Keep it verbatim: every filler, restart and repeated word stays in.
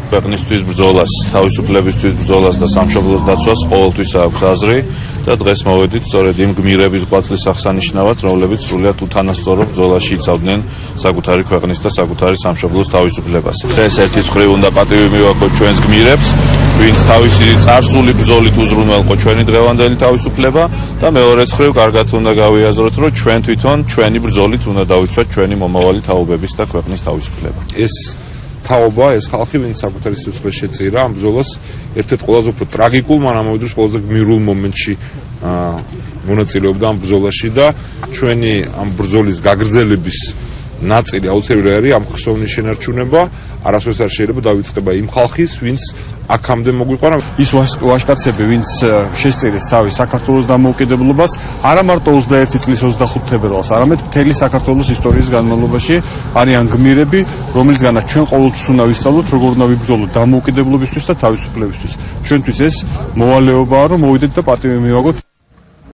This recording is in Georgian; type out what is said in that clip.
ქვეყნისთვის ბრძოლას, თავისუფლებისთვის ბრძოლას და სამშობლოს დაცვას ყოველთვის აქვს აზრი და დღეს მოვედით სწორედ იმ გმირების ღვაწლის აღსანიშნავად, რომლებიც სრულიად უთანასწორო ბრძოლაში იცავდნენ საკუთარი ქვეყნის და საკუთარი სამშობლოს თავისუფლებას. დღეს ერთის მხრივ უნდა პატივი მივაქოთ ჩვენს გმირებს, ვინც თავისი წარსული ბრძოლით უზრუნველყო ჩვენი დღევანდელი თავისუფლება და მეორეს მხრივ კარგად უნდა გავიაზროთ, რომ ჩვენ თვითონ ჩვენი ბრძოლით უნდა დავიცვათ ჩვენი მომავალი თაობების და ქვეყნის თავისუფლება. ეს თაობა, ეს ხალხი, ვინც საკუთარი სიცოცხლე შეწირა ამ ბრძოლას, ერთ-ერთ ყველაზე უფრო ტრაგიკულ, მაგრამ ამავდროულად ყველაზე გმირულ მომენტში მონაწილეობდა ამ ბრძოლაში და ჩვენი ამ ბრძოლის გაგრძელების ნაწილი აუცილებელი არის ამ ხსოვნის შენარჩუნება. არასდროს არ შეიძლება დავიწყება იმ ხალხის, ვინც აქამდე მოგვიყვანა. ის ვაჟკაცები, ვინც შესწირეს თავის საქართველოს დამოუკიდებლობას, არა მარტო ოცდაერთი წლის ოცდახუთ თებერვალს, არამედ მთელი საქართველოს ისტორიის განმავლობაში არიან გმირები, რომელიცგანაც ჩვენ ყოველთვის უნდა ვისწავლოთ, როგორ უნდა ვიბრძოლოთ დამოუკიდებლობისთვის და თავისუფლებისთვის. ჩვენთვის ეს მოვალეობაა, რომ მოვიდეთ და პატივი მივაგოთ.